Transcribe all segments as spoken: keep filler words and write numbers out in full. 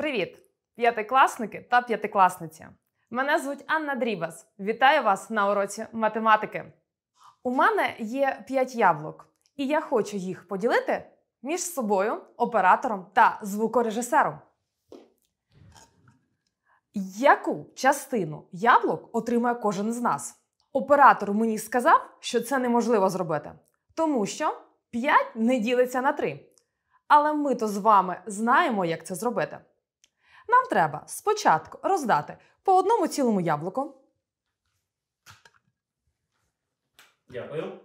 Привіт, п'ятикласники та п'ятикласниці! Мене звуть Анна Дрібас. Вітаю вас на уроці математики. У мене є п'ять яблук, і я хочу їх поділити між собою, оператором та звукорежисером. Яку частину яблук отримає кожен з нас? Оператор мені сказав, що це неможливо зробити, тому що п'ять не ділиться на три. Але ми-то з вами знаємо, як це зробити. Нам треба спочатку роздати по одному цілому яблуку. Дякую.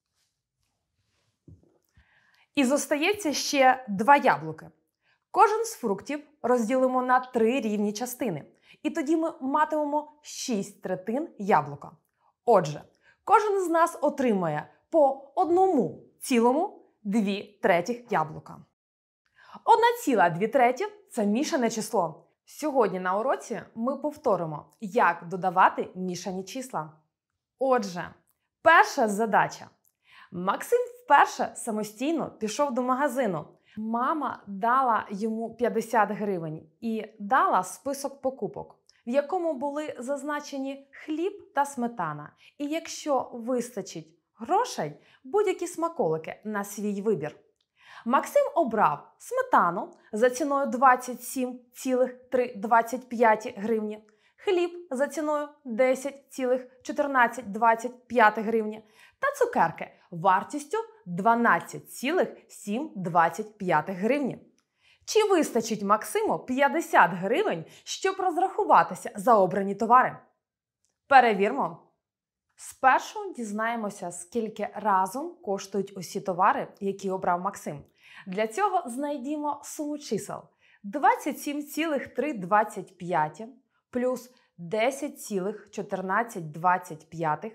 І зостається ще два яблуки. Кожен з фруктів розділимо на три рівні частини. І тоді ми матимемо шість третин яблука. Отже, кожен з нас отримає по одному цілому дві третіх яблука. Одна ціла дві треті – це мішане число. Сьогодні на уроці ми повторимо, як додавати мішані числа. Отже, перша задача. Максим вперше самостійно пішов до магазину. Мама дала йому п'ятдесят гривень і дала список покупок, в якому були зазначені хліб та сметана. І якщо вистачить грошей, будь-які смаколики на свій вибір. Максим обрав сметану за ціною двадцять сім цілих двадцять п'ять гривні, хліб за ціною десять цілих чотирнадцять двадцять гривні та цукерки вартістю дванадцять цілих сім двадцять гривні. Чи вистачить Максиму п'ятдесят гривень, щоб розрахуватися за обрані товари? Перевірмо. Спершу дізнаємося, скільки разом коштують усі товари, які обрав Максим. Для цього знайдімо суму чисел. двадцять сім цілих двадцять п'ять плюс десять цілих чотирнадцять двадцять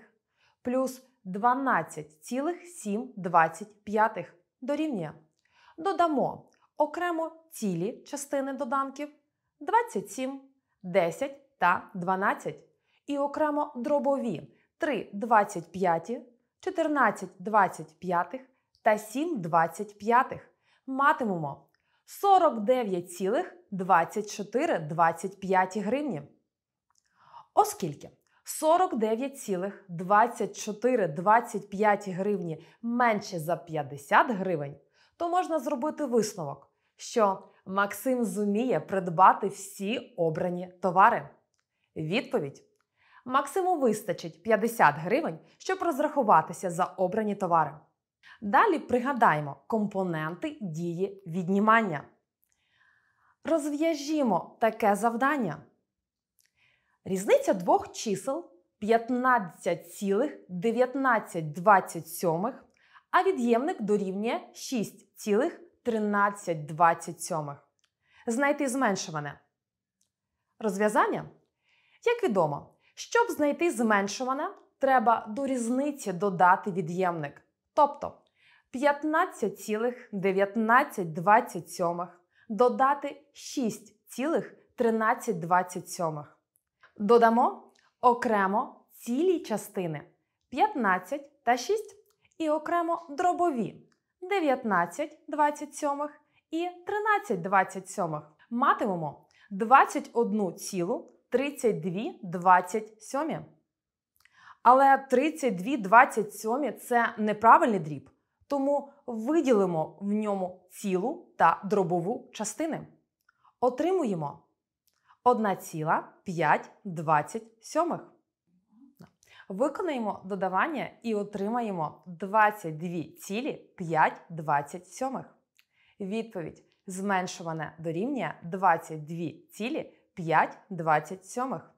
плюс дванадцять цілих сім двадцять дорівнює. Додамо окремо цілі частини доданків двадцять сім, десять та дванадцять. І окремо дробові три двадцять п'ять, чотирнадцять двадцять п'ять та сім двадцять п'ять. Матимемо сорок дев'ять цілих двадцять чотири гривні. Оскільки сорок дев'ять цілих двадцять чотири гривні менше за п'ятдесят гривень, то можна зробити висновок, що Максим зуміє придбати всі обрані товари. Відповідь. Максиму вистачить п'ятдесят гривень, щоб розрахуватися за обрані товари. Далі пригадаємо компоненти дії віднімання. Розв'яжімо таке завдання. Різниця двох чисел п'ятнадцять цілих дев'ятнадцять двадцять, а від'ємник дорівнює шість цілих тринадцять двадцять. Знайти зменшуване. Розв'язання? Як відомо, щоб знайти зменшуване, треба до різниці додати від'ємник. Тобто п'ятнадцять цілих дев'ятнадцять двадцять додати шість цілих тринадцять двадцять. Додамо окремо цілі частини п'ятнадцять та шість і окремо дробові дев'ятнадцять двадцять і тринадцять двадцять. Матимемо двадцять одну цілу тридцять дві двадцять сьомі. Але тридцять дві двадцять сьомі – це неправильний дріб, тому виділимо в ньому цілу та дробову частини. Отримуємо одна ціла п'ять двадцять сьомих. Виконаємо додавання і отримаємо двадцять дві цілі п'ять двадцять сьомих. Відповідь зменшуване дорівнює двадцять дві цілі п'ять двадцять сьомих.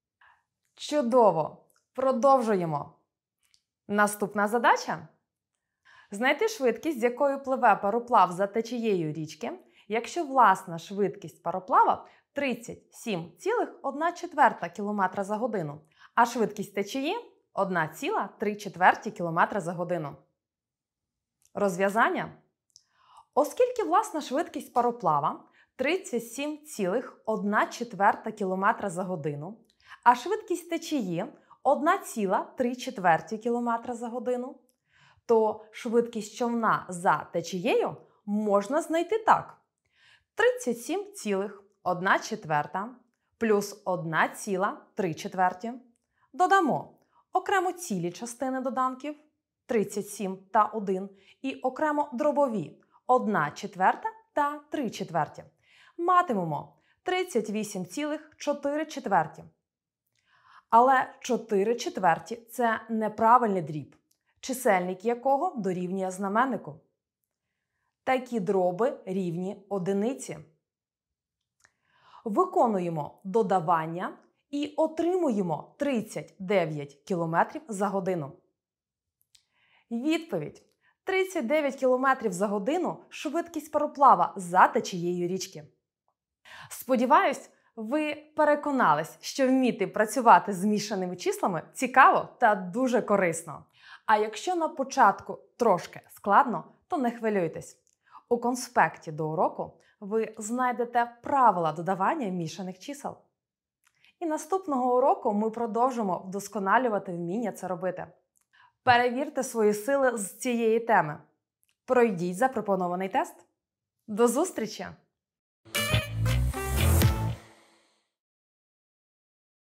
Чудово! Продовжуємо. Наступна задача. Знайти швидкість, з якою пливе пароплав за течією річки, якщо власна швидкість пароплава тридцять сім цілих одна четверта кілометра за годину, а швидкість течії одна ціла три четверті кілометра за годину. Розв'язання. Оскільки власна швидкість пароплава тридцять сім цілих одна четверта кілометра за годину, а швидкість течії одна ціла три четверті кілометра за годину, то швидкість човна за течією можна знайти так. тридцять сім цілих одна четверта плюс одна ціла три четверті. Додамо окремо цілі частини доданків тридцять сім та один і окремо дробові одна четверта та три четверті. Матимемо тридцять вісім цілих чотири четверті. Але чотири четверті – це неправильний дріб, чисельник якого дорівнює знаменнику. Такі дроби рівні одиниці. Виконуємо додавання і отримуємо тридцять дев'ять кілометрів за годину. Відповідь. тридцять дев'ять кілометрів за годину – швидкість пароплава за течією річки. Сподіваюсь, ви переконались, що вміти працювати з змішаними числами цікаво та дуже корисно. А якщо на початку трошки складно, то не хвилюйтесь. У конспекті до уроку ви знайдете правила додавання мішаних чисел. І наступного уроку ми продовжимо вдосконалювати вміння це робити. Перевірте свої сили з цієї теми. Пройдіть запропонований тест. До зустрічі!